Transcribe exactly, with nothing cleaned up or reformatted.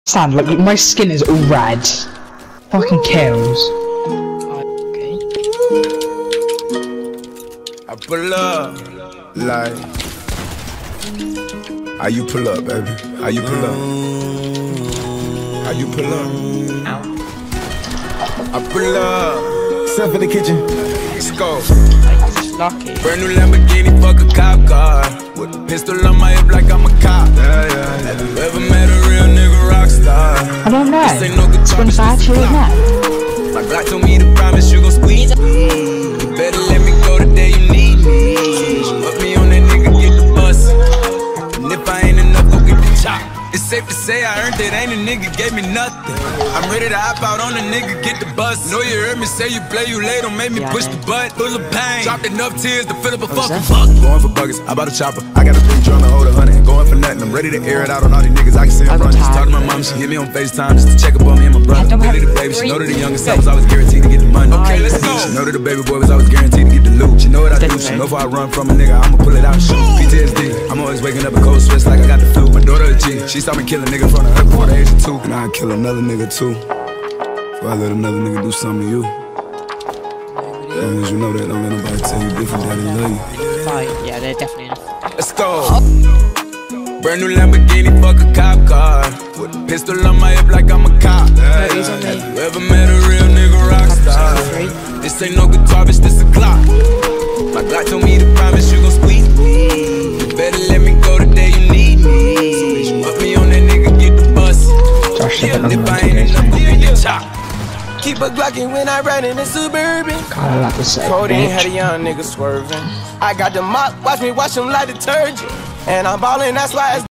Sound like my skin is all red. Fucking kills. Okay. I pull up, like. How you pull up, baby? How you pull up? How you pull up? Ow. I pull up. Step in the kitchen. Let's go. Lucky. Brand new Lamborghini, fuck a cop car. With a pistol on my hip like I'm a cop. Yeah, yeah, yeah. Have you ever met a real nigga Rockstar? I don't know. This ain't no guitar, It's actually not. My Glock told me to promise you gon' squeeze. You better let me go the day you need me. Put me on that nigga, get the bus. And if I ain't enough, go get the chop. It's safe to say I earned it, ain't a nigga gave me nothing. I'm ready to hop out on a nigga, get the bus. Know you heard me say you play, you late, don't make me yeah, push the butt. Full of pain, dropped enough tears to fill up a fucking that? fuck. Going for buggers, I bought a chopper. I got a big drum to hold a hundred. Going for nothing, I'm ready to air it out on all these niggas. I can see them running. Just talk to my mom, she hit me on FaceTime just to check up on me and my brother. Really the baby, she know that the youngest son was always guaranteed to get the money. Okay, let's go. She know that the baby boy was always guaranteed to get the loot. She know what I do, she know if I run from a nigga, I'ma pull it out and shoot. P T S D, I'm always waking up a cold sweats like I got the flu. My daughter a G, she saw me kill a nigga from her before the age of two. And I'd kill another nigga too, before I let another nigga do something to you. As long as you know that, don't let nobody tell you different that they love you. Five. Yeah, they're definitely enough. Let's go. Brand new Lamborghini, fuck a cop car. With a pistol on my hip like I'm a cop. No, he's on me. Have you ever met a real nigga Rockstar? This ain't no guitar, bitch, this a Glock. My Glock told me to promise you gon' squeeze me. You better let me go the day you need me. Put me on that nigga, get the bus. Yeah, if I ain't enough, go get the chop. Keep a Glockin' when I ride in the Suburban. Kinda like the same. Codeine had a young nigga swerving. I got the mop, watch me wash him like detergent. And I'm ballin', that's why it's